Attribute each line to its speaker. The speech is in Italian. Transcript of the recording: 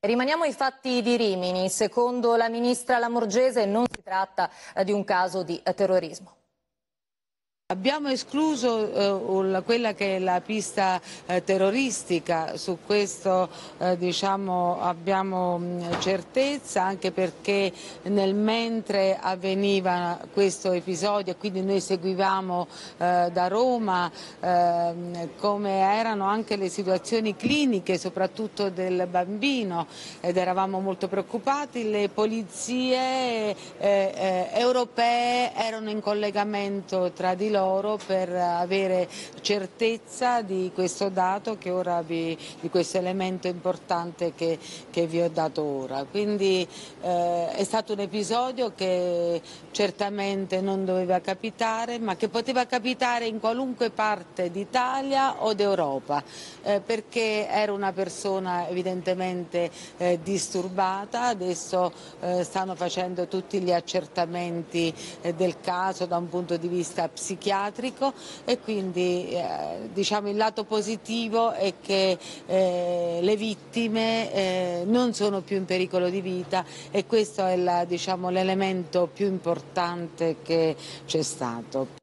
Speaker 1: Rimaniamo ai fatti di Rimini. Secondo la ministra Lamorgese non si tratta di un caso di terrorismo.
Speaker 2: Abbiamo escluso quella che è la pista terroristica, su questo diciamo, abbiamo certezza, anche perché nel mentre avveniva questo episodio, quindi noi seguivamo da Roma come erano anche le situazioni cliniche, soprattutto del bambino, ed eravamo molto preoccupati. Le polizie europee erano in collegamento tra di loro per avere certezza di questo dato che ora di questo elemento importante che vi ho dato ora. Quindi è stato un episodio che certamente non doveva capitare, ma che poteva capitare in qualunque parte d'Italia o d'Europa, perché era una persona evidentemente disturbata. Adesso stanno facendo tutti gli accertamenti del caso da un punto di vista psichiatrico, e quindi diciamo, il lato positivo è che le vittime non sono più in pericolo di vita, e questo è diciamo, l'elemento più importante che c'è stato.